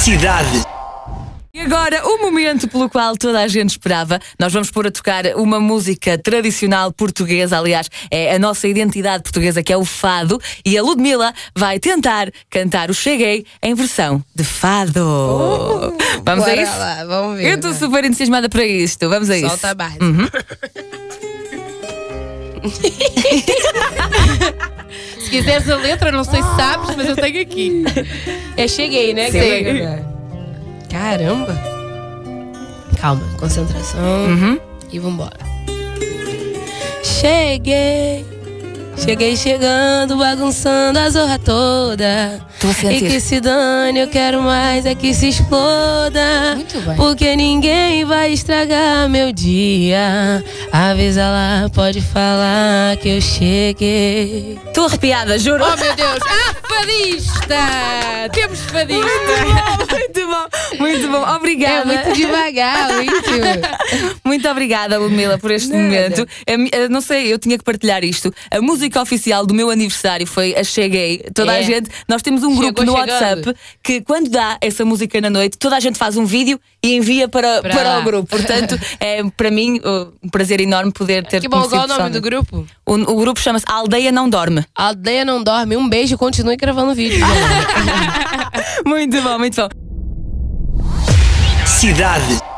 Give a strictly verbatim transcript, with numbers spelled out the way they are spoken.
Cidade. E agora, o momento pelo qual toda a gente esperava. Nós vamos pôr a tocar uma música tradicional portuguesa. Aliás, é a nossa identidade portuguesa, que é o fado. E a Ludmila vai tentar cantar o Cheguei em versão de fado. Oh, vamos a isso? Lá, vamos ver. Eu estou super entusiasmada para isto. Vamos a isso. Solta a base. Uhum. Se quiseres a letra, não sei se sabes, mas eu tenho aqui. É Cheguei, né? Sim. Caramba. Calma, concentração. Uhum. E vambora. Cheguei. Cheguei chegando, bagunçando a zorra toda. Tô a sentir. E que se dane, eu quero mais é que se exploda. Muito bem. Porque ninguém vai estragar meu dia. Avisa lá, pode falar que eu cheguei. Estou arrepiada, juro. Oh meu Deus, ah, fadista! Temos fadista! Muito bom, muito bom. Obrigada. É muito devagar, muito. Muito obrigada, Ludmila, por este Nada. momento. Eu, não sei, eu tinha que partilhar isto. A música oficial do meu aniversário foi a Cheguei. Toda É. a gente, nós temos um grupo Chegou no chegando. WhatsApp que, quando dá essa música na noite, toda a gente faz um vídeo e envia para, Para para lá. o grupo. Portanto, é para mim um prazer enorme poder ter Que bom, conhecido qual o nome do pessoalmente. grupo? O, o grupo chama-se A Aldeia Não Dorme. A Aldeia Não Dorme. Um beijo e continue gravando vídeo. Muito bom, muito bom. Cidade.